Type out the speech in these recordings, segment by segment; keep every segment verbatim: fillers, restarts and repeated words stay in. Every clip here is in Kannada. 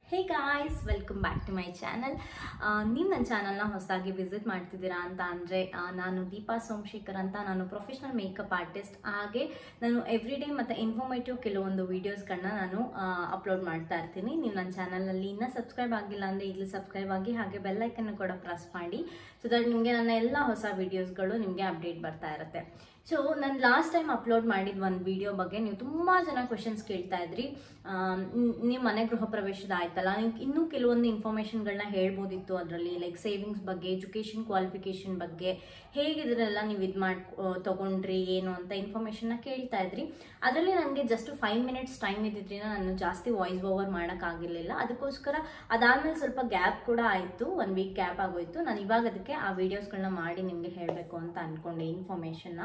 Hey guys, welcome back to my channel. ನೀವು ನನ್ನ ಚಾನಲ್ನ ಹೊಸದಾಗಿ ವಿಸಿಟ್ ಮಾಡ್ತಿದ್ದೀರಾ ಅಂತ ಅಂದರೆ ನಾನು ದೀಪಾ ಸೋಮಶೇಖರ್ ಅಂತ. ನಾನು ಪ್ರೊಫೆಷ್ನಲ್ ಮೇಕಪ್ ಆರ್ಟಿಸ್ಟ್. ಹಾಗೆ ನಾನು ಎವ್ರಿ ಡೇ ಮತ್ತು ಇನ್ಫಾರ್ಮೇಟಿವ್ ಕೆಲವೊಂದು ವೀಡಿಯೋಸ್ಗಳನ್ನ ನಾನು ಅಪ್ಲೋಡ್ ಮಾಡ್ತಾ ಇರ್ತೀನಿ. ನೀವು ನನ್ನ ಚಾನಲಲ್ಲಿ ಇನ್ನೂ ಸಬ್ಸ್ಕ್ರೈಬ್ ಆಗಿಲ್ಲ ಅಂದರೆ ಈಗಲೂ ಸಬ್ಸ್ಕ್ರೈಬ್ ಆಗಿ, ಹಾಗೆ ಬೆಲ್ಲೈಕನ್ನು ಕೂಡ ಪ್ರೆಸ್ ಮಾಡಿ, ಸೊ ದಟ್ ನಿಮಗೆ ನನ್ನ ಎಲ್ಲ ಹೊಸ ವೀಡಿಯೋಸ್ಗಳು ನಿಮಗೆ ಅಪ್ಡೇಟ್ ಬರ್ತಾ ಇರುತ್ತೆ. ಸೊ ನಾನು ಲಾಸ್ಟ್ ಟೈಮ್ ಅಪ್ಲೋಡ್ ಮಾಡಿದ ಒಂದು ವಿಡಿಯೋ ಬಗ್ಗೆ ನೀವು ತುಂಬ ಜನ ಕ್ವೆಶನ್ಸ್ ಕೇಳ್ತಾ ಇದ್ರಿ. ನಿಮ್ಮ ಮನೆ ಗೃಹ ಪ್ರವೇಶದ ಆಯ್ತಲ್ಲ, ನಿಮ್ಗೆ ಇನ್ನೂ ಕೆಲವೊಂದು ಇನ್ಫಾರ್ಮೇಷನ್ಗಳನ್ನ ಹೇಳ್ಬೋದಿತ್ತು ಅದರಲ್ಲಿ, ಲೈಕ್ ಸೇವಿಂಗ್ಸ್ ಬಗ್ಗೆ, ಎಜುಕೇಷನ್ ಕ್ವಾಲಿಫಿಕೇಷನ್ ಬಗ್ಗೆ, ಹೇಗಿದ್ರೆಲ್ಲ ನೀವು ಇದು ಮಾಡಿ ತೊಗೊಂಡ್ರಿ ಏನು ಅಂತ ಇನ್ಫಾರ್ಮೇಷನ್ನ ಕೇಳ್ತಾ ಇದ್ರಿ. ಅದರಲ್ಲಿ ನನಗೆ ಜಸ್ಟ್ ಫೈವ್ ಮಿನಿಟ್ಸ್ ಟೈಮ್ ಇದ್ದಿದ್ರಿಂದ ನಾನು ಜಾಸ್ತಿ ವಾಯ್ಸ್ ಓವರ್ ಮಾಡೋಕ್ಕಾಗಿರಲಿಲ್ಲ. ಅದಕ್ಕೋಸ್ಕರ ಅದಾದಮೇಲೆ ಸ್ವಲ್ಪ ಗ್ಯಾಪ್ ಕೂಡ ಆಯಿತು, ಒನ್ ವೀಕ್ ಗ್ಯಾಪ್ ಆಗೋಯಿತು. ನಾನು ಇವಾಗ ಅದಕ್ಕೆ ಆ ವೀಡಿಯೋಸ್ಗಳನ್ನ ಮಾಡಿ ನಿಮಗೆ ಹೇಳಬೇಕು ಅಂತ ಅಂದ್ಕೊಂಡೆ ಇನ್ಫಾರ್ಮೇಷನ್ನ.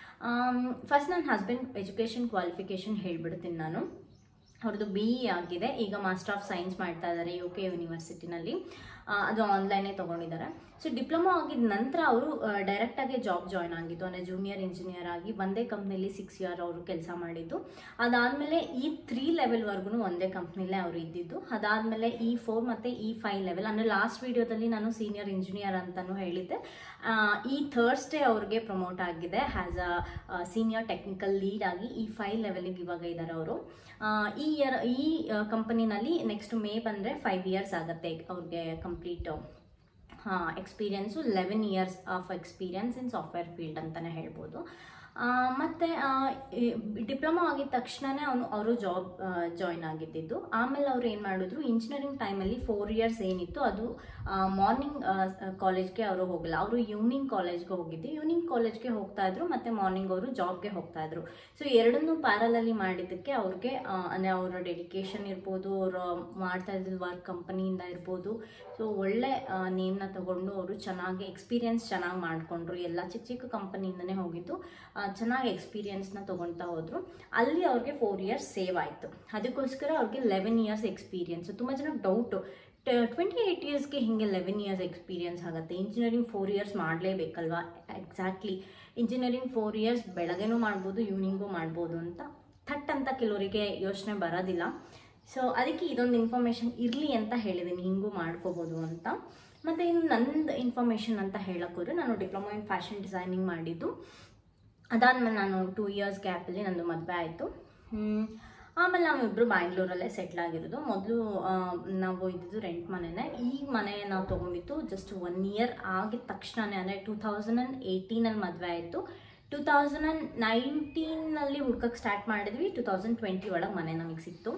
ಫಸ್ಟ್ ನನ್ನ ಹಸ್ಬೆಂಡ್ ಎಜುಕೇಷನ್ ಕ್ವಾಲಿಫಿಕೇಷನ್ ಹೇಳ್ಬಿಡ್ತೀನಿ ನಾನು. ಅವ್ರದ್ದು ಬಿ ಇ ಆಗಿದೆ, ಈಗ ಮಾಸ್ಟರ್ ಆಫ್ ಸೈನ್ಸ್ ಮಾಡ್ತಾ ಇದ್ದಾರೆ ಯು ಕೆ ಯೂನಿವರ್ಸಿಟಿನಲ್ಲಿ. ಅದು ಆನ್ಲೈನೇ ತೊಗೊಂಡಿದ್ದಾರೆ. ಸೊ ಡಿಪ್ಲೊಮಾ ಆಗಿದ ನಂತರ ಅವರು ಡೈರೆಕ್ಟಾಗಿ ಜಾಬ್ ಜಾಯ್ನ್ ಆಗಿದ್ದು, ಅಂದರೆ ಜೂನಿಯರ್ ಇಂಜಿನಿಯರ್ ಆಗಿ ಒಂದೇ ಕಂಪ್ನಿಲಿ ಸಿಕ್ಸ್ ಇಯರ್ ಅವರು ಕೆಲಸ ಮಾಡಿದ್ದು. ಅದಾದಮೇಲೆ ಈ ತ್ರೀ ಲೆವೆಲ್ವರೆಗೂ ಒಂದೇ ಕಂಪ್ನಿಲೇ ಅವರು ಇದ್ದಿದ್ದು. ಅದಾದಮೇಲೆ ಇ ಫೋರ್ ಮತ್ತು ಇ ಫೈವ್ ಲೆವೆಲ್, ಅಂದರೆ ಲಾಸ್ಟ್ ವೀಡಿಯೋದಲ್ಲಿ ನಾನು ಸೀನಿಯರ್ ಇಂಜಿನಿಯರ್ ಅಂತಲೂ ಹೇಳಿದ್ದೆ. ಈ ಥರ್ಸ್ಡೇ ಅವ್ರಿಗೆ ಪ್ರಮೋಟ್ ಆಗಿದೆ as a senior technical lead ಆಗಿ ಈ ಫೈವ್ ಲೆವೆಲಿಗೆ ಇವಾಗ ಇದ್ದಾರೆ ಅವರು. ಈ ಇಯರ್ ಈ ಕಂಪನಿನಲ್ಲಿ ನೆಕ್ಸ್ಟ್ ಮೇ ಬಂದರೆ ಫೈವ್ ಇಯರ್ಸ್ ಆಗುತ್ತೆ ಅವ್ರಿಗೆ complete experience. Eleven years of experience in software field ಅಂತಲೇ ಹೇಳ್ಬೋದು. ಮತ್ತು ಡಿಪ್ಲೊಮಾ ಆಗಿದ ತಕ್ಷಣವೇ ಅವನು ಅವರು ಜಾಬ್ ಜಾಯ್ನ್ ಆಗಿದ್ದಿದ್ದು. ಆಮೇಲೆ ಅವ್ರು ಏನು ಮಾಡಿದ್ರು, ಇಂಜಿನಿಯರಿಂಗ್ ಟೈಮಲ್ಲಿ ಫೋರ್ ಇಯರ್ಸ್ ಏನಿತ್ತು ಅದು ಮಾರ್ನಿಂಗ್ ಕಾಲೇಜ್ಗೆ ಅವರು ಹೋಗಲ್ಲ, ಅವರು ಈವ್ನಿಂಗ್ ಕಾಲೇಜ್ಗೆ ಹೋಗಿದ್ದು. ಈವ್ನಿಂಗ್ ಕಾಲೇಜ್ಗೆ ಹೋಗ್ತಾ ಇದ್ರು ಮತ್ತು ಮಾರ್ನಿಂಗ್ ಅವರು ಜಾಬ್ಗೆ ಹೋಗ್ತಾ ಇದ್ರು. ಸೊ ಎರಡನ್ನೂ ಪ್ಯಾರಲಲ್ಲಿ ಮಾಡಿದ್ದಕ್ಕೆ ಅವ್ರಿಗೆ ಅಂದರೆ ಅವರ ಡೆಡಿಕೇಶನ್ ಇರ್ಬೋದು, ಅವರು ಮಾಡ್ತಾ ಇದ್ದಿದ್ದು ವರ್ಕ್ ಕಂಪನಿಯಿಂದ ಇರ್ಬೋದು, ಸೊ ಒಳ್ಳೆ ನೇಮ್ನ ತಗೊಂಡು ಅವರು ಚೆನ್ನಾಗಿ ಎಕ್ಸ್ಪೀರಿಯನ್ಸ್ ಚೆನ್ನಾಗಿ ಮಾಡಿಕೊಂಡ್ರು. ಎಲ್ಲ ಚಿಕ್ಕ ಚಿಕ್ಕ ಕಂಪನಿಯಿಂದನೇ ಹೋಗಿದ್ದು, ಚೆನ್ನಾಗಿ ಎಕ್ಸ್ಪೀರಿಯನ್ಸ್ನ ತೊಗೊಳ್ತಾ ಹೋದರು. ಅಲ್ಲಿ ಅವ್ರಿಗೆ ಫೋರ್ ಇಯರ್ಸ್ ಸೇವ್ ಆಯಿತು. ಅದಕ್ಕೋಸ್ಕರ ಅವ್ರಿಗೆ ಲೆವೆನ್ ಇಯರ್ಸ್ ಎಕ್ಸ್ಪೀರಿಯನ್ಸು. ತುಂಬ ಜನಕ್ಕೆ ಡೌಟು, ಟ್ವೆಂಟಿ ಏಯ್ಟ್ ಇಯರ್ಸ್ಗೆ ಹಿಂಗೆ ಲೆವೆನ್ ಇಯರ್ಸ್ ಎಕ್ಸ್ಪೀರಿಯನ್ಸ್ ಆಗುತ್ತೆ, ಇಂಜಿನಿಯರಿಂಗ್ ಫೋರ್ ಇಯರ್ಸ್ ಮಾಡಲೇಬೇಕಲ್ವಾ? ಎಕ್ಸಾಕ್ಟ್ಲಿ, ಇಂಜಿನಿಯರಿಂಗ್ ಫೋರ್ ಇಯರ್ಸ್ ಬೆಳಗ್ಗೆನೂ ಮಾಡ್ಬೋದು, ಈವ್ನಿಂಗೂ ಮಾಡ್ಬೋದು ಅಂತ ಥಟ್ ಅಂತ ಕೆಲವರಿಗೆ ಯೋಚನೆ ಬರೋದಿಲ್ಲ. ಸೊ ಅದಕ್ಕೆ ಇದೊಂದು ಇನ್ಫಾರ್ಮೇಷನ್ ಇರಲಿ ಅಂತ ಹೇಳಿದ್ದೀನಿ, ಹಿಂಗೂ ಮಾಡ್ಕೋಬೋದು ಅಂತ. ಮತ್ತು ಇನ್ನು ನಂದು ಇನ್ಫಾರ್ಮೇಷನ್ ಅಂತ ಹೇಳೋಕ್ಕೋದ್ರೆ, ನಾನು ಡಿಪ್ಲೊಮಾ ಇನ್ ಫ್ಯಾಷನ್ ಡಿಸೈನಿಂಗ್ ಮಾಡಿದ್ದು. ಅದಾದಮೇಲೆ ನಾನು ಟೂ ಇಯರ್ಸ್ ಗ್ಯಾಪಲ್ಲಿ ನಂದು ಮದುವೆ ಆಯಿತು. ಆಮೇಲೆ ನಾವಿಬ್ಬರು ಬ್ಯಾಂಗ್ಳೂರಲ್ಲೇ ಸೆಟ್ಲ್ ಆಗಿರೋದು. ಮೊದಲು ನಾವು ಇದ್ದಿದ್ದು ರೆಂಟ್ ಮನೆಯೇ. ಈ ಮನೆ ನಾವು ತೊಗೊಂಡಿದ್ದು ಜಸ್ಟ್ ಒನ್ ಇಯರ್ ಆಗಿದ ತಕ್ಷಣವೇ, ಅಂದರೆ ಟೂ ತೌಸಂಡ್ ಆ್ಯಂಡ್ ಏಯ್ಟೀನಲ್ಲಿ ಮದುವೆ ಆಯಿತು. ಟೂ ತೌಸಂಡ್ ಆ್ಯಂಡ್ ನೈನ್ಟೀನಲ್ಲಿ ಹುಡ್ಕಕ್ಕೆ ಸ್ಟಾರ್ಟ್ ಮಾಡಿದ್ವಿ. ಟೂ ತೌಸಂಡ್ ಟ್ವೆಂಟಿ ಒಳಗೆ ಮನೆ ನಮಗೆ ಸಿಕ್ತು.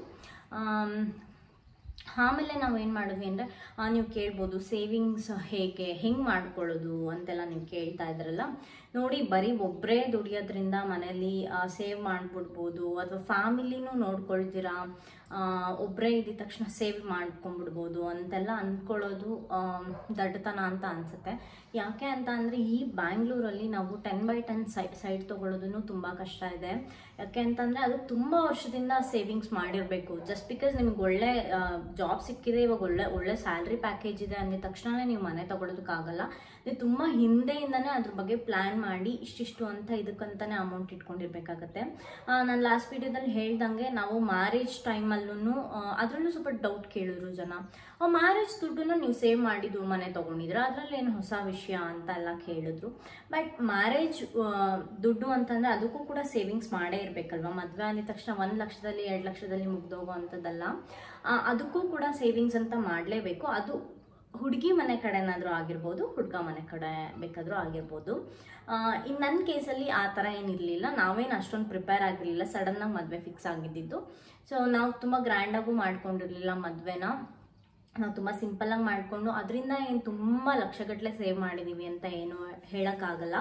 ಆಮೇಲೆ ನಾವು ಏನು ಮಾಡಿದ್ವಿ ಅಂದರೆ, ನೀವು ಕೇಳ್ಬೋದು ಸೇವಿಂಗ್ಸ್ ಹೇಗೆ ಹೆಂಗೆ ಮಾಡ್ಕೊಳ್ಳೋದು ಅಂತೆಲ್ಲ ನೀವು ಕೇಳ್ತಾ ಇದ್ರಲ್ಲ. ನೋಡಿ, ಬರೀ ಒಬ್ಬರೇ ದುಡಿಯೋದ್ರಿಂದ ಮನೇಲಿ ಸೇವ್ ಮಾಡಿಬಿಡ್ಬೋದು, ಅಥವಾ ಫ್ಯಾಮಿಲಿನೂ ನೋಡ್ಕೊಳ್ತೀರಾ, ಒಬ್ಬರೇ ಇದ್ದ ತಕ್ಷಣ ಸೇವ್ ಮಾಡ್ಕೊಂಬಿಡ್ಬೋದು ಅಂತೆಲ್ಲ ಅಂದ್ಕೊಳ್ಳೋದು ದಡ್ಡತನ ಅಂತ ಅನಿಸುತ್ತೆ. ಯಾಕೆ ಅಂತ ಅಂದರೆ, ಈ ಬ್ಯಾಂಗ್ಳೂರಲ್ಲಿ ನಾವು ಟೆನ್ ಬೈ ಟೆನ್ ಸೈ ಸೈಟ್ ತೊಗೊಳೋದೂ ತುಂಬ ಕಷ್ಟ ಇದೆ. ಯಾಕೆ ಅಂತಂದರೆ ಅದು ತುಂಬ ವರ್ಷದಿಂದ ಸೇವಿಂಗ್ಸ್ ಮಾಡಿರಬೇಕು. ಜಸ್ಟ್ ಬಿಕಾಸ್ ನಿಮ್ಗೆ ಒಳ್ಳೆ ಜಾಬ್ ಸಿಕ್ಕಿದೆ, ಇವಾಗ ಒಳ್ಳೆ ಒಳ್ಳೆ ಸ್ಯಾಲ್ರಿ ಪ್ಯಾಕೇಜ್ ಇದೆ ಅಂದಿದ ತಕ್ಷಣವೇ ನೀವು ಮನೆ ತೊಗೊಳೋದಕ್ಕಾಗಲ್ಲ. ನೀವು ತುಂಬ ಹಿಂದೆಯಿಂದನೇ ಅದ್ರ ಬಗ್ಗೆ ಪ್ಲ್ಯಾನ್ ಮಾಡಿ ಇಷ್ಟಿಷ್ಟು ಅಂತ ಇದಕ್ಕಂತಲೇ ಅಮೌಂಟ್ ಇಟ್ಕೊಂಡಿರ್ಬೇಕಾಗತ್ತೆ. ನಾನು ಲಾಸ್ಟ್ ವೀಡಿಯೋದಲ್ಲಿ ಹೇಳ್ದಂಗೆ, ನಾವು ಮ್ಯಾರೇಜ್ ಟೈಮಲ್ಲೂ ಅದರಲ್ಲೂ ಸ್ವಲ್ಪ ಡೌಟ್ ಕೇಳಿದ್ರು ಜನ, ಮ್ಯಾರೇಜ್ ದುಡ್ಡನ್ನು ನೀವು ಸೇವ್ ಮಾಡಿದ್ದು ಮನೆ ತೊಗೊಂಡಿದ್ರೆ ಅದರಲ್ಲಿ ಏನು ಹೊಸ ವಿಷಯ ಅಂತ ಎಲ್ಲ ಕೇಳಿದ್ರು. ಬಟ್ ಮ್ಯಾರೇಜ್ ದುಡ್ಡು ಅಂತಂದರೆ ಅದಕ್ಕೂ ಕೂಡ ಸೇವಿಂಗ್ಸ್ ಮಾಡೇ ಇರಬೇಕಲ್ವ. ಮದುವೆ ಅಂದಿದ ತಕ್ಷಣ ಒಂದು ಲಕ್ಷದಲ್ಲಿ ಎರಡು ಲಕ್ಷದಲ್ಲಿ ಮುಗ್ದೋಗೋ ಅಂಥದ್ದಲ್ಲ, ಅದಕ್ಕೂ ಕೂಡ ಸೇವಿಂಗ್ಸ್ ಅಂತ ಮಾಡಲೇಬೇಕು. ಅದು ಹುಡುಗಿ ಮನೆ ಕಡೆನಾದರೂ ಆಗಿರ್ಬೋದು, ಹುಡುಗ ಮನೆ ಕಡೆ ಬೇಕಾದರೂ ಆಗಿರ್ಬೋದು. ಇನ್ನು ನನ್ನ ಕೇಸಲ್ಲಿ ಆ ಥರ ಏನಿರಲಿಲ್ಲ, ನಾವೇನು ಅಷ್ಟೊಂದು ಪ್ರಿಪೇರ್ ಆಗಿರಲಿಲ್ಲ, ಸಡನ್ನಾಗಿ ಮದುವೆ ಫಿಕ್ಸ್ ಆಗಿದ್ದಿದ್ದು. ಸೊ ನಾವು ತುಂಬ ಗ್ರ್ಯಾಂಡಾಗೂ ಮಾಡ್ಕೊಂಡಿರಲಿಲ್ಲ ಮದುವೆನ, ನಾವು ತುಂಬ ಸಿಂಪಲ್ಲಾಗಿ ಮಾಡಿಕೊಂಡು ಅದರಿಂದ ಏನು ತುಂಬ ಲಕ್ಷಗಟ್ಟಲೆ ಸೇವ್ ಮಾಡಿದ್ದೀವಿ ಅಂತ ಏನು ಹೇಳೋಕ್ಕಾಗಲ್ಲ.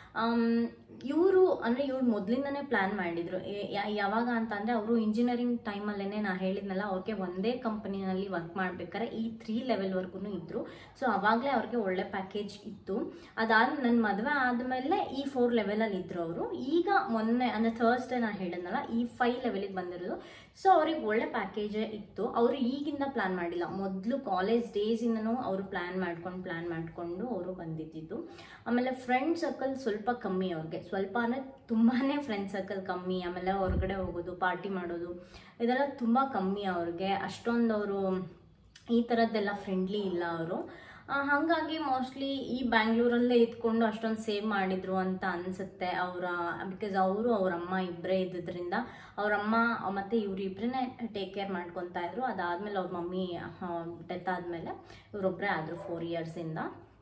ಇವರು ಅಂದರೆ ಇವ್ರು ಮೊದಲಿಂದನೇ ಪ್ಲ್ಯಾನ್ ಮಾಡಿದರು. ಯಾವಾಗ ಅಂತ ಅಂದರೆ, ಅವರು ಇಂಜಿನಿಯರಿಂಗ್ ಟೈಮಲ್ಲೇ ನಾ ಹೇಳಿದ್ನಲ್ಲ, ಅವ್ರಿಗೆ ಒಂದೇ ಕಂಪನಿನಲ್ಲಿ ವರ್ಕ್ ಮಾಡ್ಬೇಕಾದ್ರೆ ಈ ತ್ರೀ ಲೆವೆಲ್ವರೆಗೂ ಇದ್ದರು. ಸೊ ಆವಾಗಲೇ ಅವ್ರಿಗೆ ಒಳ್ಳೆ ಪ್ಯಾಕೇಜ್ ಇತ್ತು. ಅದಾದ ನನ್ನ ಮದುವೆ ಆದಮೇಲೆ ಈ ಫೋರ್ ಲೆವೆಲಲ್ಲಿ ಇದ್ದರು ಅವರು. ಈಗ ಮೊನ್ನೆ ಅಂದರೆ ಥರ್ಸ್ಡೇ ನಾನು ಹೇಳಿದ್ನಲ್ಲ, ಈ ಫೈವ್ ಲೆವೆಲಿಗೆ ಬಂದಿರೋದು. ಸೊ ಅವ್ರಿಗೆ ಒಳ್ಳೆ ಪ್ಯಾಕೇಜೇ ಇತ್ತು. ಅವರು ಈಗಿಂದ ಪ್ಲ್ಯಾನ್ ಮಾಡಿಲ್ಲ, ಮೊದಲು ಕಾಲೇಜ್ ಡೇಸಿಂದನೂ ಅವರು ಪ್ಲ್ಯಾನ್ ಮಾಡ್ಕೊಂಡು ಪ್ಲ್ಯಾನ್ ಮಾಡಿಕೊಂಡು ಅವರು ಬಂದಿದ್ದಿದ್ದು. ಆಮೇಲೆ ಫ್ರೆಂಡ್ ಸರ್ಕಲ್ ಸ್ವಲ್ಪ ಕಮ್ಮಿ ಅವ್ರಿಗೆ, ಸ್ವಲ್ಪ ಅಂದರೆ ತುಂಬಾ ಫ್ರೆಂಡ್ ಸರ್ಕಲ್ ಕಮ್ಮಿ. ಆಮೇಲೆ ಹೊರಗಡೆ ಹೋಗೋದು, ಪಾರ್ಟಿ ಮಾಡೋದು ಇದೆಲ್ಲ ತುಂಬ ಕಮ್ಮಿ ಅವ್ರಿಗೆ. ಅಷ್ಟೊಂದು ಅವರು ಈ ಥರದ್ದೆಲ್ಲ ಫ್ರೆಂಡ್ಲಿ ಇಲ್ಲ ಅವರು. ಹಾಗಾಗಿ ಮೋಸ್ಟ್ಲಿ ಈ ಬ್ಯಾಂಗ್ಳೂರಲ್ಲೇ ಇದ್ಕೊಂಡು ಅಷ್ಟೊಂದು ಸೇವ್ ಮಾಡಿದ್ರು ಅಂತ ಅನಿಸುತ್ತೆ ಅವರ, ಬಿಕಾಸ್ ಅವರು ಅವ್ರ ಅಮ್ಮ ಇಬ್ಬರೇ ಇದ್ದಿದ್ದರಿಂದ ಅವರಮ್ಮ ಮತ್ತು ಇವರಿಬ್ಬರನ್ನೇ ಟೇಕ್ ಕೇರ್ ಮಾಡ್ಕೊತಾ ಇದ್ರು. ಅದಾದಮೇಲೆ ಅವ್ರ ಮಮ್ಮಿ ಡೆತ್ ಆದಮೇಲೆ ಇವರೊಬ್ಬರೇ ಆದರು ಫೋರ್ ಇಯರ್ಸಿಂದ.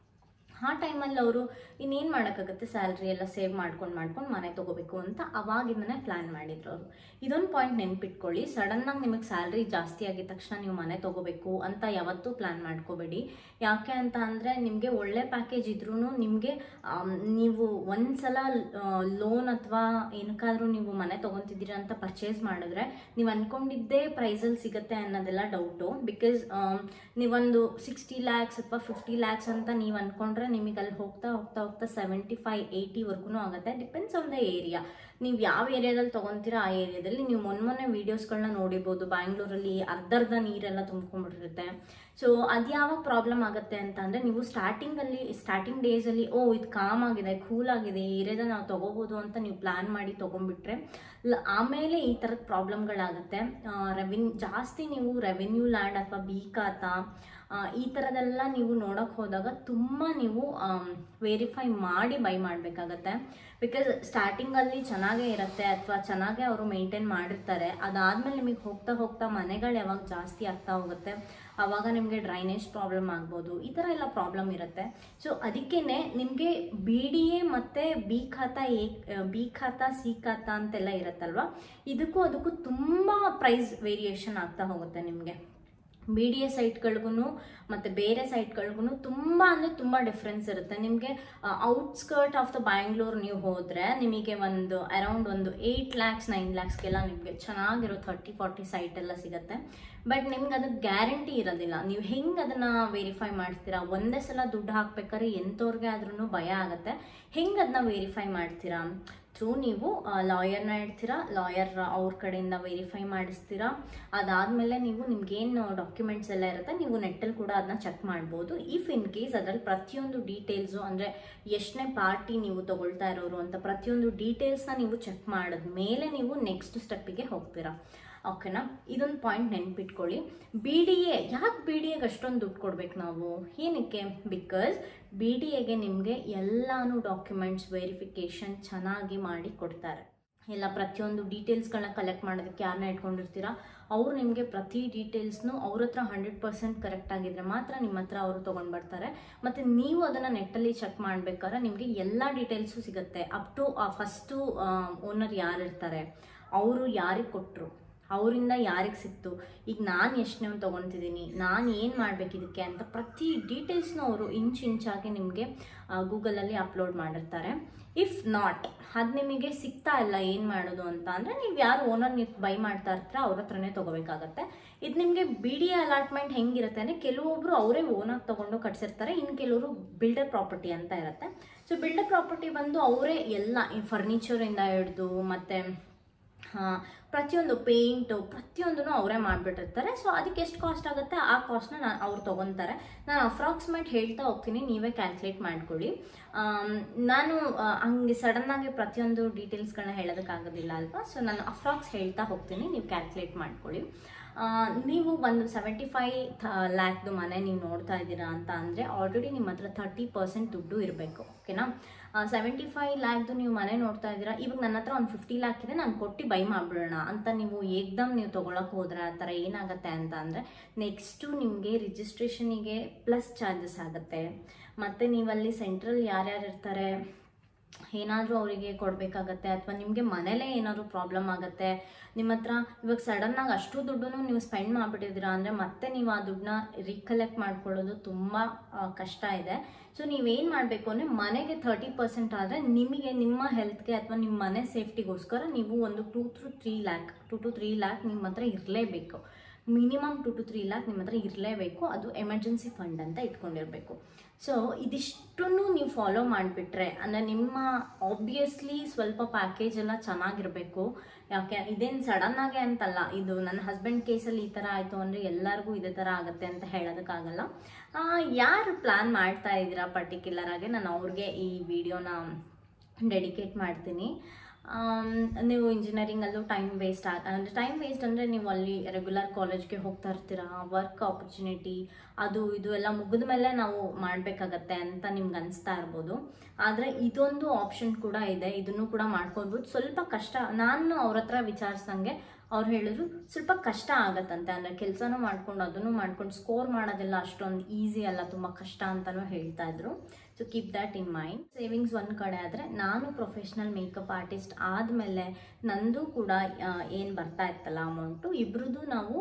ಆ ಟೈಮಲ್ಲಿ ಅವರು ಇನ್ನೇನು ಮಾಡೋಕ್ಕಾಗುತ್ತೆ, ಸ್ಯಾಲ್ರಿ ಎಲ್ಲ ಸೇವ್ ಮಾಡ್ಕೊಂಡು ಮಾಡ್ಕೊಂಡು ಮನೆ ತೊಗೋಬೇಕು ಅಂತ ಅವಾಗಿಂದನೇ ಪ್ಲ್ಯಾನ್ ಮಾಡಿದ್ರು ಅವರು. ಇದೊಂದು ಪಾಯಿಂಟ್ ನೆನ್ಪಿಟ್ಕೊಳ್ಳಿ, ಸಡನ್ನಾಗಿ ನಿಮಗೆ ಸ್ಯಾಲ್ರಿ ಜಾಸ್ತಿ ಆಗಿದ ತಕ್ಷಣ ನೀವು ಮನೆ ತೊಗೋಬೇಕು ಅಂತ ಯಾವತ್ತೂ ಪ್ಲ್ಯಾನ್ ಮಾಡ್ಕೋಬೇಡಿ. ಯಾಕೆ ಅಂತ ಅಂದರೆ ನಿಮಗೆ ಒಳ್ಳೆ ಪ್ಯಾಕೇಜ್ ಇದ್ರೂ ನಿಮಗೆ ನೀವು ಒಂದು ಸಲ ಲೋನ್ ಅಥವಾ ಏನಕ್ಕಾದರೂ ನೀವು ಮನೆ ತೊಗೊತಿದ್ದೀರ ಅಂತ ಪರ್ಚೇಸ್ ಮಾಡಿದ್ರೆ ನೀವು ಅಂದ್ಕೊಂಡಿದ್ದೇ ಪ್ರೈಸಲ್ಲಿ ಸಿಗುತ್ತೆ ಅನ್ನೋದೆಲ್ಲ ಡೌಟು. ಬಿಕಾಸ್ ನೀವೊಂದು ಸಿಕ್ಸ್ಟಿ ಲ್ಯಾಕ್ಸ್ ಅಥವಾ ಫಿಫ್ಟಿ ಲ್ಯಾಕ್ಸ್ ಅಂತ ನೀವು ಅಂದ್ಕೊಂಡ್ರೆ ನಿಮಗೆ ಅಲ್ಲಿ ಹೋಗ್ತಾ ಹೋಗ್ತಾ ಹೋಗ್ತಾ ಸೆವೆಂಟಿ ಫೈವ್ ಏಯ್ಟಿವರೆಗೂ ಆಗುತ್ತೆ. ಡಿಪೆಂಡ್ಸ್ ಆನ್ ದ ಏರಿಯಾ, ನೀವು ಯಾವ ಏರಿಯಾದಲ್ಲಿ ತೊಗೊತೀರಾ ಆ ಏರಿಯಾದಲ್ಲಿ. ನೀವು ಮೊನ್ನೆ ಮೊನ್ನೆ ವೀಡಿಯೋಸ್ಗಳನ್ನ ನೋಡಿರ್ಬೋದು, ಬ್ಯಾಂಗ್ಳೂರಲ್ಲಿ ಅರ್ಧರ್ಧ ನೀರೆಲ್ಲ ತುಂಬ್ಕೊಂಡ್ಬಿಟ್ಟಿರುತ್ತೆ. ಸೊ ಅದು ಯಾವಾಗ ಪ್ರಾಬ್ಲಮ್ ಆಗುತ್ತೆ ಅಂತ ಅಂದರೆ, ನೀವು ಸ್ಟಾರ್ಟಿಂಗಲ್ಲಿ ಸ್ಟಾರ್ಟಿಂಗ್ ಡೇಸಲ್ಲಿ ಓ ಇದು ಕಾಮ್ ಆಗಿದೆ, ಕೂಲ್ ಆಗಿದೆ, ಈ ಏರಿಯಾದಲ್ಲಿ ನಾವು ತೊಗೋಬೋದು ಅಂತ ನೀವು ಪ್ಲ್ಯಾನ್ ಮಾಡಿ ತೊಗೊಂಡ್ಬಿಟ್ರೆ ಆಮೇಲೆ ಈ ಥರದ ಪ್ರಾಬ್ಲಮ್ಗಳಾಗುತ್ತೆ. ರೆವಿನ್ಯೂ ಜಾಸ್ತಿ ನೀವು ರೆವೆನ್ಯೂ ಲ್ಯಾಂಡ್ ಅಥವಾ ಬಿ ಖಾತಾ ಈ ಥರದೆಲ್ಲ ನೀವು ನೋಡೋಕ್ಕೆ ಹೋದಾಗ ತುಂಬ ನೀವು ವೆರಿಫೈ ಮಾಡಿ ಬೈ ಮಾಡಬೇಕಾಗತ್ತೆ. ಬಿಕಾಸ್ ಸ್ಟಾರ್ಟಿಂಗಲ್ಲಿ ಚೆನ್ನಾಗೇ ಇರುತ್ತೆ ಅಥವಾ ಚೆನ್ನಾಗೇ ಅವರು ಮೇಂಟೈನ್ ಮಾಡಿರ್ತಾರೆ. ಅದಾದಮೇಲೆ ನಿಮಗೆ ಹೋಗ್ತಾ ಹೋಗ್ತಾ ಮನೆಗಳು ಯಾವಾಗ ಜಾಸ್ತಿ ಆಗ್ತಾ ಹೋಗುತ್ತೆ ಆವಾಗ ನಿಮಗೆ ಡ್ರೈನೇಜ್ ಪ್ರಾಬ್ಲಮ್ ಆಗ್ಬೋದು, ಈ ಥರ ಎಲ್ಲ ಪ್ರಾಬ್ಲಮ್ ಇರುತ್ತೆ. ಸೊ ಅದಕ್ಕೇ ನಿಮಗೆ ಬಿ ಡಿ ಎ ಮತ್ತು B khata A B khata C khata ಅಂತೆಲ್ಲ ಇರುತ್ತಲ್ವ, ಇದಕ್ಕೂ ಅದಕ್ಕೂ ತುಂಬ ಪ್ರೈಸ್ ವೇರಿಯೇಷನ್ ಆಗ್ತಾ ಹೋಗುತ್ತೆ. ನಿಮಗೆ ಬಿ ಡಿ ಎ ಸೈಟ್ಗಳಿಗೂ ಮತ್ತು ಬೇರೆ ಸೈಟ್ಗಳಿಗೂ ತುಂಬ ಅಂದರೆ ತುಂಬ ಡಿಫ್ರೆನ್ಸ್ ಇರುತ್ತೆ. ನಿಮಗೆ ಔಟ್ಸ್ಕರ್ಟ್ ಆಫ್ ದ ಬ್ಯಾಂಗ್ಳೂರ್ ನೀವು ಹೋದರೆ ನಿಮಗೆ ಒಂದು ಅರೌಂಡ್ ಒಂದು ಏಯ್ಟ್ ಲ್ಯಾಕ್ಸ್ ನೈನ್ ಲ್ಯಾಕ್ಸ್ಗೆಲ್ಲ ನಿಮಗೆ ಚೆನ್ನಾಗಿರೋ ಥರ್ಟಿ ಫಾರ್ಟಿ ಸೈಟ್ ಎಲ್ಲ ಸಿಗುತ್ತೆ. ಬಟ್ ನಿಮ್ಗೆ ಅದಕ್ಕೆ ಗ್ಯಾರಂಟಿ ಇರೋದಿಲ್ಲ. ನೀವು ಹೆಂಗೆ ಅದನ್ನು ವೆರಿಫೈ ಮಾಡ್ತೀರಾ, ಒಂದೇ ಸಲ ದುಡ್ಡು ಹಾಕ್ಬೇಕಾದ್ರೆ ಎಂಥವ್ರಿಗೆ ಆದ್ರೂ ಭಯ ಆಗುತ್ತೆ. ಹೆಂಗೆ ಅದನ್ನ ವೆರಿಫೈ ಮಾಡ್ತೀರಾ? ಥ್ರೂ ನೀವು ಲಾಯರ್ನ ಇಡ್ತೀರಾ, ಲಾಯರ್ ಅವ್ರ ಕಡೆಯಿಂದ ವೆರಿಫೈ ಮಾಡಿಸ್ತೀರಾ. ಅದಾದಮೇಲೆ ನೀವು ನಿಮ್ಗೇನು ಡಾಕ್ಯುಮೆಂಟ್ಸ್ ಎಲ್ಲ ಇರುತ್ತೆ ನೀವು ನೆಟ್ಟಲ್ಲಿ ಕೂಡ ಅದನ್ನ ಚೆಕ್ ಮಾಡ್ಬೋದು. ಇಫ್ ಇನ್ ಕೇಸ್ ಅದರಲ್ಲಿ ಪ್ರತಿಯೊಂದು ಡೀಟೇಲ್ಸು ಅಂದರೆ ಎಷ್ಟನೇ ಪಾರ್ಟಿ ನೀವು ತೊಗೊಳ್ತಾ ಇರೋರು ಅಂತ ಪ್ರತಿಯೊಂದು ಡೀಟೇಲ್ಸ್ನ ನೀವು ಚೆಕ್ ಮಾಡಿದ್ಮೇಲೆ ನೀವು ನೆಕ್ಸ್ಟ್ ಸ್ಟೆಪ್ಪಿಗೆ ಹೋಗ್ತೀರಾ. ಓಕೆನಾ? ಇದೊಂದು ಪಾಯಿಂಟ್ ನೆನ್ಪಿಟ್ಕೊಳ್ಳಿ. ಬಿ ಡಿ ಎ ಯಾಕೆ ಬಿ ಡಿ ಎಗೆ ಅಷ್ಟೊಂದು ದುಡ್ಡು ಕೊಡ್ಬೇಕು ನಾವು? ಏನಕ್ಕೆ? ಬಿಕಾಸ್ ಬಿ ಡಿ ಎಗೆ ನಿಮಗೆ ಎಲ್ಲಾನು ಡಾಕ್ಯುಮೆಂಟ್ಸ್ ವೆರಿಫಿಕೇಷನ್ ಚೆನ್ನಾಗಿ ಮಾಡಿ ಕೊಡ್ತಾರೆ. ಎಲ್ಲ ಪ್ರತಿಯೊಂದು ಡೀಟೇಲ್ಸ್ಗಳನ್ನ ಕಲೆಕ್ಟ್ ಮಾಡೋದಕ್ಕೆ ಯಾರನ್ನ ಇಟ್ಕೊಂಡಿರ್ತೀರಾ ಅವರು ನಿಮಗೆ ಪ್ರತಿ ಡೀಟೇಲ್ಸ್ನು ಅವ್ರ ಹತ್ರ ಹಂಡ್ರೆಡ್ ಪರ್ಸೆಂಟ್ ಕರೆಕ್ಟ್ ಆಗಿದ್ರೆ ಮಾತ್ರ ನಿಮ್ಮ ಹತ್ರ ಅವರು ತೊಗೊಂಡು ಬರ್ತಾರೆ. ಮತ್ತು ನೀವು ಅದನ್ನು ನೆಟ್ಟಲ್ಲಿ ಚೆಕ್ ಮಾಡಬೇಕಾದ್ರೆ ನಿಮಗೆ ಎಲ್ಲ ಡೀಟೇಲ್ಸು ಸಿಗುತ್ತೆ. ಅಪ್ ಟು ಫಸ್ಟು ಓನರ್ ಯಾರಿರ್ತಾರೆ, ಅವರು ಯಾರಿಗೆ ಕೊಟ್ಟರು, ಅವರಿಂದ ಯಾರಿಗೆ ಸಿಕ್ತು, ಈಗ ನಾನು ಎಷ್ಟನೇ ಒಂದು ತೊಗೊತಿದ್ದೀನಿ, ನಾನು ಏನು ಮಾಡಬೇಕು ಇದಕ್ಕೆ ಅಂತ ಪ್ರತಿ ಡೀಟೇಲ್ಸ್ನ ಅವರು ಇಂಚ್ ಇಂಚಾಗಿ ನಿಮಗೆ ಗೂಗಲಲ್ಲಿ ಅಪ್ಲೋಡ್ ಮಾಡಿರ್ತಾರೆ. ಇಫ್ ನಾಟ್ ಅದು ನಿಮಗೆ ಸಿಗ್ತಾ ಇಲ್ಲ ಏನು ಮಾಡೋದು ಅಂತ ಅಂದರೆ ನೀವು ಯಾರು ಓನರ್ ನೀವು ಬೈ ಮಾಡ್ತಾ ಇರ್ತೀರ ಅವ್ರ ಹತ್ರನೇ ತೊಗೋಬೇಕಾಗತ್ತೆ. ಇದು ನಿಮಗೆ ಬಿ ಡಿ ಎ ಅಲಾಟ್ಮೆಂಟ್ ಹೆಂಗಿರುತ್ತೆ ಅಂದರೆ ಕೆಲವೊಬ್ಬರು ಅವರೇ ಓನಾಗಿ ತೊಗೊಂಡು ಕಟ್ಸಿರ್ತಾರೆ, ಇನ್ನು ಕೆಲವರು ಬಿಲ್ಡರ್ ಪ್ರಾಪರ್ಟಿ ಅಂತ ಇರುತ್ತೆ. ಸೊ ಬಿಲ್ಡರ್ ಪ್ರಾಪರ್ಟಿ ಬಂದು ಅವರೇ ಎಲ್ಲ ಫರ್ನಿಚರಿಂದ ಹಿಡಿದು ಮತ್ತು ಪ್ರತಿಯೊಂದು ಪೇಂಟು ಪ್ರತಿಯೊಂದೂ ಅವರೇ ಮಾಡಿಬಿಟ್ಟಿರ್ತಾರೆ. ಸೊ ಅದಕ್ಕೆ ಎಷ್ಟು ಕಾಸ್ಟ್ ಆಗುತ್ತೆ ಆ ಕಾಸ್ಟ್ನ ನಾನು ಅವ್ರು ತೊಗೊತಾರೆ. ನಾನು ಅಪ್ರಾಕ್ಸಿಮೇಟ್ ಹೇಳ್ತಾ ಹೋಗ್ತೀನಿ, ನೀವೇ ಕ್ಯಾಲ್ಕುಲೇಟ್ ಮಾಡ್ಕೊಳ್ಳಿ. ನಾನು ಹಂಗೆ ಸಡನ್ನಾಗಿ ಪ್ರತಿಯೊಂದು ಡೀಟೇಲ್ಸ್ಗಳನ್ನ ಹೇಳೋದಕ್ಕಾಗೋದಿಲ್ಲ ಅಲ್ವಾ. ಸೊ ನಾನು ಅಪ್ರಾಕ್ಸ್ ಹೇಳ್ತಾ ಹೋಗ್ತೀನಿ, ನೀವು ಕ್ಯಾಲ್ಕುಲೇಟ್ ಮಾಡ್ಕೊಳ್ಳಿ. ನೀವು ಒಂದು ಸೆವೆಂಟಿ ಫೈ ಲ್ಯಾಕ್ದು ಮನೆ ನೀವು ನೋಡ್ತಾ ಇದ್ದೀರಾ ಅಂತ ಅಂದರೆ ಆಲ್ರೆಡಿ ನಿಮ್ಮ ಹತ್ರ ತರ್ಟಿ ಪರ್ಸೆಂಟ್ ದುಡ್ಡು ಇರಬೇಕು. ಓಕೆನಾ? ಸೆವೆಂಟಿ ಫೈವ್ ಲ್ಯಾಕ್ದು ನೀವು ಮನೆ ನೋಡ್ತಾ ಇದ್ದೀರಾ, ಇವಾಗ ನನ್ನ ಹತ್ರ ಒಂದು ಫಿಫ್ಟಿ ಲ್ಯಾಕ್ ಇದೆ ನಾನು ಕೊಟ್ಟು ಬೈ ಮಾಡಿಬಿಡೋಣ ಅಂತ ನೀವು ಏಕ್ದಮ್ ನೀವು ತೊಗೊಳಕ್ಕೆ ಹೋದ್ರೆ ಆ ಥರ ಏನಾಗುತ್ತೆ ಅಂತ ಅಂದರೆ ನೆಕ್ಸ್ಟು ನಿಮಗೆ ರಿಜಿಸ್ಟ್ರೇಷನಿಗೆ ಪ್ಲಸ್ ಚಾರ್ಜಸ್ ಆಗುತ್ತೆ. ಮತ್ತು ನೀವಲ್ಲಿ ಸೆಂಟ್ರಲ್ ಯಾರ್ಯಾರು ಇರ್ತಾರೆ ಏನಾದರೂ ಅವರಿಗೆ ಕೊಡಬೇಕಾಗತ್ತೆ, ಅಥವಾ ನಿಮಗೆ ಮನೇಲೇ ಏನಾದರೂ ಪ್ರಾಬ್ಲಮ್ ಆಗುತ್ತೆ. ನಿಮ್ಮ ಹತ್ರ ಇವಾಗ ಸಡನ್ನಾಗಿ ಅಷ್ಟು ದುಡ್ಡನ್ನು ನೀವು ಸ್ಪೆಂಡ್ ಮಾಡಿಬಿಟ್ಟಿದ್ದೀರಾ ಅಂದರೆ ಮತ್ತೆ ನೀವು ಆ ದುಡ್ಡನ್ನ ರೀಕಲೆಕ್ಟ್ ಮಾಡ್ಕೊಳ್ಳೋದು ತುಂಬ ಕಷ್ಟ ಇದೆ. ಸೊ ನೀವೇನು ಮಾಡಬೇಕು ಅಂದರೆ ಮನೆಗೆ ತರ್ಟಿ ಪರ್ಸೆಂಟ್ ಆದರೆ ನಿಮಗೆ ನಿಮ್ಮ ಹೆಲ್ತ್ಗೆ ಅಥವಾ ನಿಮ್ಮ ಮನೆ ಸೇಫ್ಟಿಗೋಸ್ಕರ ನೀವು ಒಂದು two to three lakh two to three lakh ನಿಮ್ಮ ಹತ್ರ ಇರಲೇಬೇಕು. Minimum two to three lakh ನಿಮ್ಮ ಹತ್ರ ಇರಲೇಬೇಕು. ಅದು ಎಮರ್ಜೆನ್ಸಿ ಫಂಡ್ ಅಂತ ಇಟ್ಕೊಂಡಿರಬೇಕು. ಸೊ ಇದಿಷ್ಟನ್ನು ನೀವು ಫಾಲೋ ಮಾಡಿಬಿಟ್ರೆ ಅಂದರೆ ನಿಮ್ಮ ಆಬ್ವಿಯಸ್ಲಿ ಸ್ವಲ್ಪ ಪ್ಯಾಕೇಜ್ ಎಲ್ಲ ಚೆನ್ನಾಗಿರಬೇಕು. ಯಾಕೆ ಇದೇನು ಸಡನ್ನಾಗೆ ಅಂತಲ್ಲ, ಇದು ನನ್ನ ಹಸ್ಬೆಂಡ್ ಕೇಸಲ್ಲಿ ಈ ಥರ ಆಯಿತು ಅಂದರೆ ಎಲ್ಲರಿಗೂ ಇದೇ ಥರ ಆಗುತ್ತೆ ಅಂತ ಹೇಳೋದಕ್ಕಾಗಲ್ಲ. ಯಾರು ಪ್ಲ್ಯಾನ್ ಮಾಡ್ತಾ ಇದ್ದೀರಾ ಪರ್ಟಿಕ್ಯುಲರ್ ಆಗಿ ನಾನು ಅವ್ರಿಗೆ ಈ ವಿಡಿಯೋನ ಡೆಡಿಕೇಟ್ ಮಾಡ್ತೀನಿ. ನೀವು ಇಂಜಿನಿಯರಿಂಗಲ್ಲೂ ಟೈಮ್ ವೇಸ್ಟ್ ಆಗ ಅಂದರೆ ಟೈಮ್ ವೇಸ್ಟ್ ಅಂದರೆ ನೀವು ಅಲ್ಲಿ ರೆಗ್ಯುಲರ್ ಕಾಲೇಜ್ಗೆ ಹೋಗ್ತಾ ಇರ್ತೀರಾ, ವರ್ಕ್ ಆಪರ್ಚುನಿಟಿ ಅದು ಇದು ಎಲ್ಲ ಮುಗಿದ ಮೇಲೆ ನಾವು ಮಾಡಬೇಕಾಗತ್ತೆ ಅಂತ ನಿಮ್ಗೆ ಅನಿಸ್ತಾ ಇರ್ಬೋದು. ಆದರೆ ಇದೊಂದು ಆಪ್ಷನ್ ಕೂಡ ಇದೆ, ಇದನ್ನು ಕೂಡ ಮಾಡ್ಕೊಳ್ಬೋದು. ಸ್ವಲ್ಪ ಕಷ್ಟ, ನಾನು ಅವ್ರ ಹತ್ರ ವಿಚಾರಿಸ್ದಂಗೆ ಅವ್ರು ಹೇಳಿದ್ರು ಸ್ವಲ್ಪ ಕಷ್ಟ ಆಗತ್ತಂತೆ. ಅಂದರೆ ಕೆಲಸನೂ ಮಾಡ್ಕೊಂಡು ಅದನ್ನು ಮಾಡ್ಕೊಂಡು ಸ್ಕೋರ್ ಮಾಡೋದೆಲ್ಲ ಅಷ್ಟೊಂದು ಈಸಿ ಅಲ್ಲ, ತುಂಬ ಕಷ್ಟ ಅಂತಲೂ ಹೇಳ್ತಾ ಇದ್ರು. So keep that in mind. Savings ಒಂದು ಕಡೆ ಆದರೆ, ನಾನು ಪ್ರೊಫೆಷ್ನಲ್ ಮೇಕಪ್ ಆರ್ಟಿಸ್ಟ್ ಆದಮೇಲೆ ನಂದು ಕೂಡ ಏನು ಬರ್ತಾ ಇತ್ತಲ್ಲ ಅಮೌಂಟು, ಇಬ್ರದ್ದು ನಾವು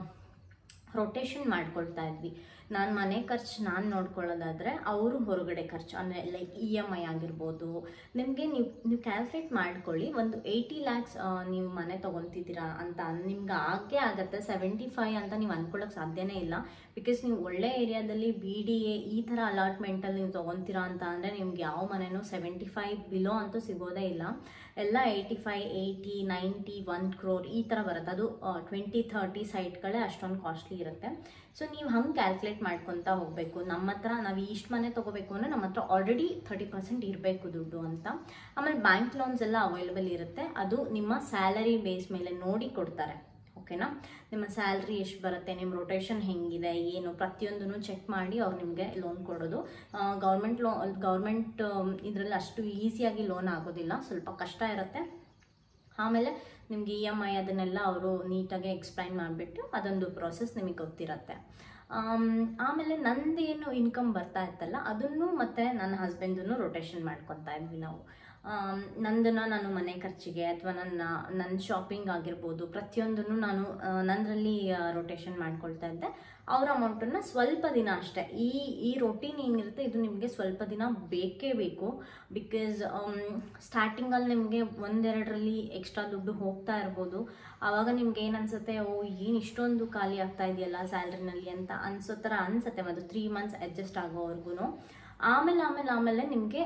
ರೊಟೇಷನ್ ಮಾಡ್ಕೊಳ್ತಾ ಇದ್ವಿ. ನಾನು ಮನೆ ಖರ್ಚು ನಾನು ನೋಡ್ಕೊಳ್ಳೋದಾದರೆ ಅವರು ಹೊರಗಡೆ ಖರ್ಚು, ಅಂದರೆ ಲೈಕ್ ಇ ಎಮ್ ಐ ಆಗಿರ್ಬೋದು. ನಿಮಗೆ ನೀವು ನೀವು ಕ್ಯಾಲ್ಕುಲೇಟ್ ಮಾಡ್ಕೊಳ್ಳಿ, ಒಂದು ಏಯ್ಟಿ ಲ್ಯಾಕ್ಸ್ ನೀವು ಮನೆ ತೊಗೊತಿದ್ದೀರಾ ಅಂತ ನಿಮ್ಗೆ ಆಗೇ ಆಗುತ್ತೆ. ಸೆವೆಂಟಿ ಫೈವ್ ಅಂತ ನೀವು ಅಂದ್ಕೊಳ್ಳೋಕೆ ಸಾಧ್ಯನೇ ಇಲ್ಲ. ಬಿಕಾಸ್ ನೀವು ಒಳ್ಳೆ ಏರಿಯಾದಲ್ಲಿ ಬಿ ಡಿ ಎ ಈ ಥರ ಅಲಾಟ್ಮೆಂಟಲ್ಲಿ ನೀವು ತೊಗೊತೀರಾ ಅಂತ ಅಂದರೆ ನಿಮ್ಗೆ ಯಾವ ಮನೆಯೂ ಸೆವೆಂಟಿ ಫೈವ್ ಬಿಲೋ ಅಂತೂ ಸಿಗೋದೇ ಇಲ್ಲ. ಎಲ್ಲ eighty five eighty ninety one crore ಈ ಥರ ಬರುತ್ತೆ. ಅದು ಟ್ವೆಂಟಿ ಥರ್ಟಿ ಸೈಟ್ಗಳೇ ಅಷ್ಟೊಂದು ಕಾಸ್ಟ್ಲಿ ಇರುತ್ತೆ. ಸೊ ನೀವು ಹಂಗೆ ಕ್ಯಾಲ್ಕುಲೇಟ್ ಮಾಡ್ಕೊತಾ ಹೋಗಬೇಕು. ನಮ್ಮ ಹತ್ರ ನಾವು ಇಷ್ಟು ಮನೆ ತೊಗೋಬೇಕು ಅಂದರೆ ನಮ್ಮ ಹತ್ರ ಆಲ್ರೆಡಿ ಥರ್ಟಿ ಪರ್ಸೆಂಟ್ ಇರಬೇಕು ದುಡ್ಡು ಅಂತ. ಆಮೇಲೆ ಬ್ಯಾಂಕ್ ಲೋನ್ಸ್ ಎಲ್ಲ ಅವೈಲೇಬಲ್ ಇರುತ್ತೆ, ಅದು ನಿಮ್ಮ ಸ್ಯಾಲರಿ ಬೇಸ್ ಮೇಲೆ ನೋಡಿ ಕೊಡ್ತಾರೆ. ಓಕೆನಾ, ನಿಮ್ಮ ಸ್ಯಾಲ್ರಿ ಎಷ್ಟು ಬರುತ್ತೆ, ನಿಮ್ಮ ರೊಟೇಷನ್ ಹೆಂಗಿದೆ ಏನು ಪ್ರತಿಯೊಂದನ್ನು ಚೆಕ್ ಮಾಡಿ ಅವ್ರು ನಿಮಗೆ ಲೋನ್ ಕೊಡೋದು. ಗೌರ್ಮೆಂಟ್ ಲೋ ಗೌರ್ಮೆಂಟ್ ಇದರಲ್ಲಿ ಅಷ್ಟು ಈಸಿಯಾಗಿ ಲೋನ್ ಆಗೋದಿಲ್ಲ, ಸ್ವಲ್ಪ ಕಷ್ಟ ಇರುತ್ತೆ. ಆಮೇಲೆ ನಿಮ್ಗೆ ಇ ಎಮ್ ಐ ಅದನ್ನೆಲ್ಲ ಅವರು ನೀಟಾಗಿ ಎಕ್ಸ್ಪ್ಲೈನ್ ಮಾಡಿಬಿಟ್ಟು ಅದೊಂದು ಪ್ರೋಸೆಸ್ ನಿಮಗೆ ಗೊತ್ತಿರುತ್ತೆ. ಆಮೇಲೆ ನಂದೇನು ಇನ್ಕಮ್ ಬರ್ತಾ ಇತ್ತಲ್ಲ ಅದನ್ನು ಮತ್ತು ನನ್ನ ಹಸ್ಬೆಂಡನ್ನು ರೊಟೇಷನ್ ಮಾಡ್ಕೊತಾ ಇದ್ವಿ ನಾವು. ನಂದನ್ನು ನಾನು ಮನೆ ಖರ್ಚಿಗೆ ಅಥವಾ ನನ್ನ ನನ್ನ ಶಾಪಿಂಗ್ ಆಗಿರ್ಬೋದು ಪ್ರತಿಯೊಂದನ್ನು ನಾನು ನನ್ನರಲ್ಲಿ ರೊಟೇಷನ್ ಮಾಡ್ಕೊಳ್ತಾ ಇದ್ದೆ. ಅವ್ರ ಅಮೌಂಟನ್ನು ಸ್ವಲ್ಪ ದಿನ ಅಷ್ಟೇ, ಈ ಈ ರೊಟೀನ್ ಏನಿರುತ್ತೆ ಇದು ನಿಮಗೆ ಸ್ವಲ್ಪ ದಿನ ಬೇಕೇ ಬೇಕು. ಬಿಕಾಸ್ ಸ್ಟಾರ್ಟಿಂಗಲ್ಲಿ ನಿಮಗೆ ಒಂದೆರಡರಲ್ಲಿ ಎಕ್ಸ್ಟ್ರಾ ದುಡ್ಡು ಹೋಗ್ತಾ ಇರ್ಬೋದು. ಆವಾಗ ನಿಮ್ಗೆ ಏನು ಅನಿಸುತ್ತೆ, ಓ ಏನು ಇಷ್ಟೊಂದು ಖಾಲಿ ಆಗ್ತಾ ಇದೆಯಲ್ಲ ಸ್ಯಾಲ್ರಿನಲ್ಲಿ ಅಂತ ಅನ್ಸೋ ಥರ ಅನಿಸುತ್ತೆ. ಒಂದು ತ್ರೀ ಮಂತ್ಸ್ ಅಡ್ಜಸ್ಟ್ ಆಗೋವರೆಗೂ. ಆಮೇಲೆ ಆಮೇಲೆ ಆಮೇಲೆ ನಿಮಗೆ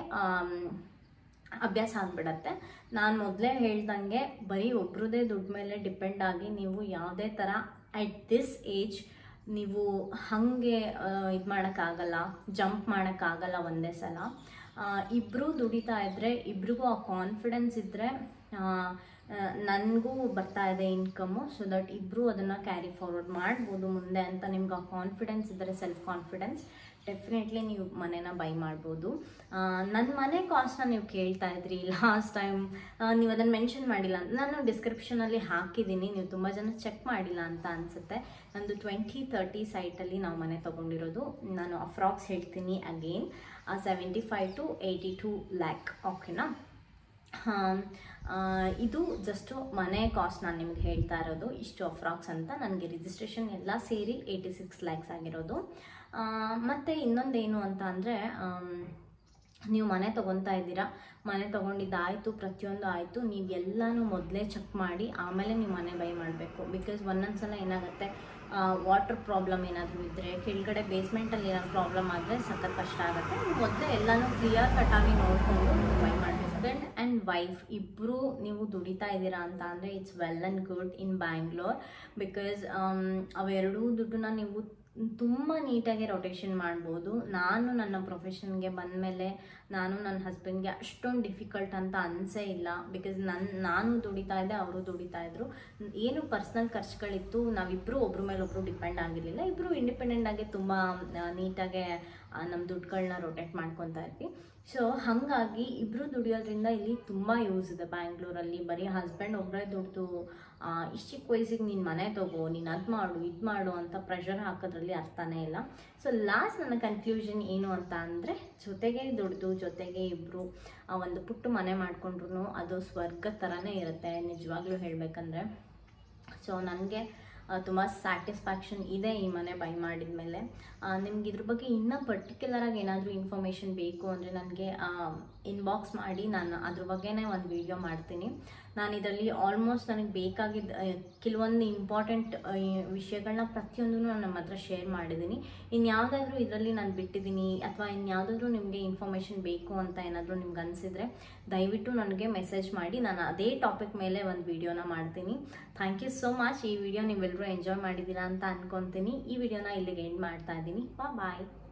ಅಭ್ಯಾಸ ಆಗಿಬಿಡತ್ತೆ. ನಾನು ಮೊದಲೇ ಹೇಳ್ದಂಗೆ ಬರೀ ಒಬ್ರದೇ ದುಡ್ಡು ಮೇಲೆ ಡಿಪೆಂಡ್ ಆಗಿ ನೀವು ಯಾವುದೇ ಥರ ಅಟ್ ದಿಸ್ ಏಜ್ ನೀವು ಹಾಗೆ ಇದು ಮಾಡೋಕ್ಕಾಗಲ್ಲ, ಜಂಪ್ ಮಾಡೋಕ್ಕಾಗಲ್ಲ ಒಂದೇ ಸಲ. ಇಬ್ಬರೂ ದುಡಿತಾ ಇದ್ದರೆ, ಇಬ್ರಿಗೂ ಆ ಕಾನ್ಫಿಡೆನ್ಸ್ ಇದ್ದರೆ ನನಗೂ ಬರ್ತಾ ಇದೆ ಇನ್ಕಮು, ಸೊ ದಟ್ ಇಬ್ಬರು ಅದನ್ನು ಕ್ಯಾರಿ ಫಾರ್ವರ್ಡ್ ಮಾಡ್ಬೋದು ಮುಂದೆ ಅಂತ ನಿಮ್ಗೆ ಆ ಕಾನ್ಫಿಡೆನ್ಸ್ ಇದ್ದರೆ, ಸೆಲ್ಫ್ ಕಾನ್ಫಿಡೆನ್ಸ್, ಡೆಫಿನೆಟ್ಲಿ ನೀವು ಮನೇನ ಬೈ ಮಾಡ್ಬೋದು. ನನ್ನ ಮನೆ ಕಾಸ್ಟ್ನ ನೀವು ಕೇಳ್ತಾ ಇದ್ರಿ ಲಾಸ್ಟ್ ಟೈಮ್, ನೀವು ಅದನ್ನು ಮೆನ್ಷನ್ ಮಾಡಿಲ್ಲ ಅಂತ ನಾನು ಡಿಸ್ಕ್ರಿಪ್ಷನಲ್ಲಿ ಹಾಕಿದ್ದೀನಿ. ನೀವು ತುಂಬ ಜನ ಚೆಕ್ ಮಾಡಿಲ್ಲ ಅಂತ ಅನಿಸುತ್ತೆ. ನಂದು ಟ್ವೆಂಟಿ ತರ್ಟಿ ಸೈಟಲ್ಲಿ ನಾವು ಮನೆ ತೊಗೊಂಡಿರೋದು. ನಾನು ಅಫ್ರಾಕ್ಸ್ ಹೇಳ್ತೀನಿ again, seventy five to eighty two lakh. ಓಕೆನಾ, ಇದು ಜಸ್ಟು ಮನೆ ಕಾಸ್ಟ್ ನಾನು ನಿಮ್ಗೆ ಹೇಳ್ತಾ ಇರೋದು, ಇಷ್ಟು ಅಫ್ರಾಕ್ಸ್ ಅಂತ. ನನಗೆ ರಿಜಿಸ್ಟ್ರೇಷನ್ ಎಲ್ಲ ಸೇರಿ ಏಯ್ಟಿ ಸಿಕ್ಸ್ ಲ್ಯಾಕ್ಸ್ ಆಗಿರೋದು. ಮತ್ತು ಇನ್ನೊಂದೇನು ಅಂತ ಅಂದರೆ, ನೀವು ಮನೆ ತೊಗೊತಾ ಇದ್ದೀರಾ, ಮನೆ ತೊಗೊಂಡಿದ್ದಾಯಿತು, ಪ್ರತಿಯೊಂದು ಆಯಿತು, ನೀವು ಎಲ್ಲನೂ ಮೊದಲೇ ಚೆಕ್ ಮಾಡಿ ಆಮೇಲೆ ನೀವು ಮನೆ ಬೈ ಮಾಡಬೇಕು. ಬಿಕಾಸ್ ಒಂದೊಂದು ಸಲ ಏನಾಗುತ್ತೆ, ವಾಟರ್ ಪ್ರಾಬ್ಲಮ್ ಏನಾದರೂ ಇದ್ದರೆ, ಕೆಳಗಡೆ ಬೇಸ್ಮೆಂಟಲ್ಲಿ ಏನಾದ್ರು ಪ್ರಾಬ್ಲಮ್ ಆದರೆ ಸಖತ್ ಕಷ್ಟ ಆಗುತ್ತೆ. ನೀವು ಮೊದಲೇ ಎಲ್ಲನೂ ಕ್ಲಿಯರ್ ಕಟ್ಟಾಗಿ ನೋಡಿಕೊಂಡು ಬೈ ಮಾಡಬೇಕು. ಹಸ್ಬೆಂಡ್ ಆ್ಯಂಡ್ ವೈಫ್ ಇಬ್ಬರು ನೀವು ದುಡಿತಾ ಇದ್ದೀರಾ ಅಂತ ಅಂದರೆ it's well and good in Bangalore. Because ಅವೆರಡೂ ದುಡ್ಡನ್ನ ನೀವು ತುಂಬ ನೀಟಾಗಿ ರೊಟೇಷನ್ ಮಾಡ್ಬೋದು. ನಾನು ನನ್ನ ಪ್ರೊಫೆಷನ್ಗೆ ಬಂದಮೇಲೆ ನಾನು ನನ್ನ ಹಸ್ಬೆಂಡ್ಗೆ ಅಷ್ಟೊಂದು ಡಿಫಿಕಲ್ಟ್ ಅಂತ ಅನಿಸೇ ಇಲ್ಲ. ಬಿಕಾಸ್ ನನ್ನ ನಾನು ದುಡಿತಾ ಇದ್ದೆ, ಅವರು ದುಡಿತಾ ಇದ್ದರು. ಏನು ಪರ್ಸ್ನಲ್ ಖರ್ಚುಗಳಿತ್ತು, ನಾವಿಬ್ಬರು ಒಬ್ರ ಮೇಲೆ ಒಬ್ಬರು ಡಿಪೆಂಡ್ ಆಗಿರಲಿಲ್ಲ. ಇಬ್ಬರು ಇಂಡಿಪೆಂಡೆಂಟಾಗಿ ತುಂಬ ನೀಟಾಗೆ ನಮ್ಮ ದುಡ್ಡುಗಳನ್ನ ರೊಟೇಟ್ ಮಾಡ್ಕೊತಾ ಇದ್ವಿ. ಸೊ ಹಾಗಾಗಿ ಇಬ್ಬರು ದುಡಿಯೋದ್ರಿಂದ ಇಲ್ಲಿ ತುಂಬ ಯೂಸ್ ಇದೆ ಬ್ಯಾಂಗ್ಳೂರಲ್ಲಿ. ಬರೀ ಹಸ್ಬೆಂಡ್ ಒಬ್ಬರೇ ದುಡ್ದು ಇಷ್ಟು ಚಿಕ್ಕ ವಯಸ್ಸಿಗೆ ನೀನು ಮನೆ ತೊಗೋ, ನೀನು ಅದು ಮಾಡು ಇದು ಮಾಡು ಅಂತ ಪ್ರೆಷರ್ ಹಾಕೋದ್ರಲ್ಲಿ ಅರ್ಥನೇ ಇಲ್ಲ. ಸೊ ಲಾಸ್ಟ್ ನನ್ನ ಕನ್ಕ್ಲೂಷನ್ ಏನು ಅಂತ ಅಂದರೆ, ಜೊತೆಗೆ ದುಡ್ದು ಜೊತೆಗೆ ಇಬ್ಬರು ಒಂದು ಪುಟ್ಟ ಮನೆ ಮಾಡಿಕೊಂಡ್ರು ಅದು ಸ್ವರ್ಗ ಥರನೇ ಇರುತ್ತೆ ನಿಜವಾಗ್ಲೂ ಹೇಳಬೇಕಂದ್ರೆ. ಸೊ ನನಗೆ ತುಂಬ ಸ್ಯಾಟಿಸ್ಫ್ಯಾಕ್ಷನ್ ಇದೆ ಈ ಮನೆ ಬೈ ಮಾಡಿದ ಮೇಲೆ. ನಿಮ್ಗೆ ಇದ್ರ ಬಗ್ಗೆ ಇನ್ನೂ ಪರ್ಟಿಕ್ಯುಲರಾಗಿ ಏನಾದರೂ ಇನ್ಫಾರ್ಮೇಷನ್ ಬೇಕು ಅಂದರೆ ನನಗೆ ಇನ್ಬಾಕ್ಸ್ ಮಾಡಿ, ನಾನು ಅದ್ರ ಬಗ್ಗೆನೇ ಒಂದು ವಿಡಿಯೋ ಮಾಡ್ತೀನಿ. ನಾನು ಇದರಲ್ಲಿ ಆಲ್ಮೋಸ್ಟ್ ನನಗೆ ಬೇಕಾಗಿದ್ದ ಕೆಲವೊಂದು ಇಂಪಾರ್ಟೆಂಟ್ ವಿಷಯಗಳನ್ನ ಪ್ರತಿಯೊಂದೂ ನಾನು ನಮ್ಮ ಹತ್ರ ಶೇರ್ ಮಾಡಿದ್ದೀನಿ. ಇನ್ಯಾವುದಾದ್ರೂ ಇದರಲ್ಲಿ ನಾನು ಬಿಟ್ಟಿದ್ದೀನಿ ಅಥವಾ ಇನ್ಯಾವುದಾದ್ರೂ ನಿಮಗೆ ಇನ್ಫಾರ್ಮೇಷನ್ ಬೇಕು ಅಂತ ಏನಾದರೂ ನಿಮ್ಗೆ ಅನಿಸಿದರೆ ದಯವಿಟ್ಟು ನನಗೆ ಮೆಸೇಜ್ ಮಾಡಿ, ನಾನು ಅದೇ ಟಾಪಿಕ್ ಮೇಲೆ ಒಂದು ವಿಡಿಯೋನ ಮಾಡ್ತೀನಿ. Thank you so much. ಈ ವಿಡಿಯೋ ನೀವೆಲ್ಲರೂ ಎಂಜಾಯ್ ಮಾಡಿದ್ದೀರಾ ಅಂತ ಅಂದ್ಕೊತೀನಿ. ಈ ವಿಡಿಯೋನ ಇಲ್ಲಿಗೆ ಎಂಡ್ ಮಾಡ್ತಾ ಇದ್ದೀನಿ. ಬಾಯ್.